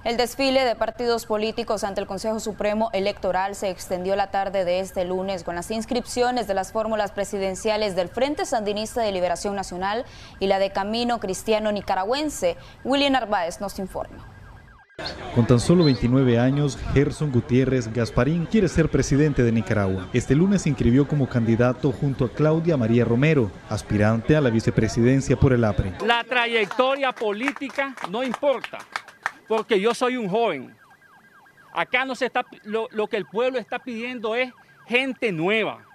El desfile de partidos políticos ante el Consejo Supremo Electoral se extendió la tarde de este lunes con las inscripciones de las fórmulas presidenciales del Frente Sandinista de Liberación Nacional y la de Camino Cristiano Nicaragüense. Willy Narváez nos informa. Con tan solo 29 años, Gerson Gutiérrez Gasparín quiere ser presidente de Nicaragua. Este lunes se inscribió como candidato junto a Claudia María Romero, aspirante a la vicepresidencia por el APRE. La trayectoria política no importa, porque yo soy un joven. Acá no se está, lo que el pueblo está pidiendo es gente nueva,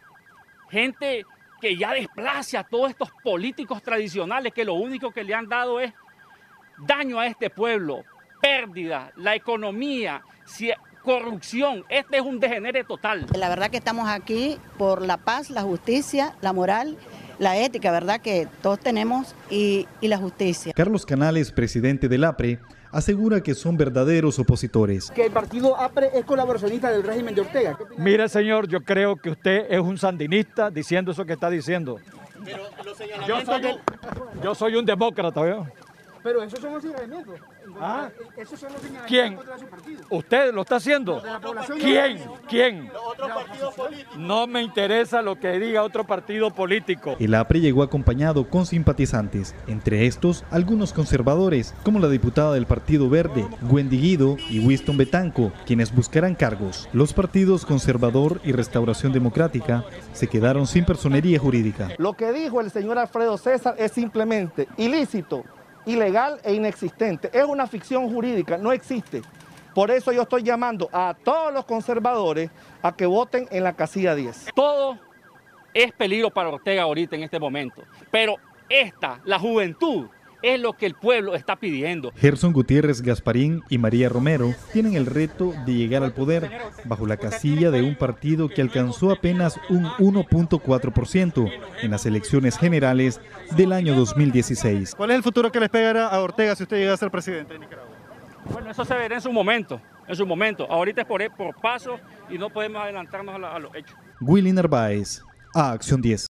gente que ya desplace a todos estos políticos tradicionales que lo único que le han dado es daño a este pueblo. Pérdida, la economía, corrupción. Este es un degenere total. La verdad que estamos aquí por la paz, la justicia, la moral, la ética, ¿verdad? Que todos tenemos y la justicia. Carlos Canales, presidente del APRE, asegura que son verdaderos opositores. Que el partido APRE es colaboracionista del régimen de Ortega. Mire, señor, yo creo que usted es un sandinista diciendo eso que está diciendo. Pero los señalamientos yo soy un demócrata, ¿veo? Pero esos son los señalamientos. ¿Ah? Esos son los señalamientos. ¿Quién? De su partido. ¿Usted lo está haciendo? ¿Quién? ¿Quién? Otro partido político. No me interesa lo que diga otro partido político. El APRE llegó acompañado con simpatizantes, entre estos algunos conservadores, como la diputada del Partido Verde, Wendy Guido, y Winston Betanco, quienes buscarán cargos. Los partidos Conservador y Restauración Democrática se quedaron sin personería jurídica. Lo que dijo el señor Alfredo César es simplemente ilícito, ilegal e inexistente. Es una ficción jurídica, no existe. Por eso yo estoy llamando a todos los conservadores a que voten en la casilla 10. Todo es peligro para Ortega ahorita en este momento, pero la juventud, es lo que el pueblo está pidiendo. Gerson Gutiérrez Gasparín y María Romero tienen el reto de llegar al poder bajo la casilla de un partido que alcanzó apenas un 1.4% en las elecciones generales del año 2016. ¿Cuál es el futuro que le espera a Ortega si usted llega a ser presidente de Nicaragua? Bueno, eso se verá en su momento, Ahorita es por paso y no podemos adelantarnos a los hechos. Willy Narváez, a Acción 10.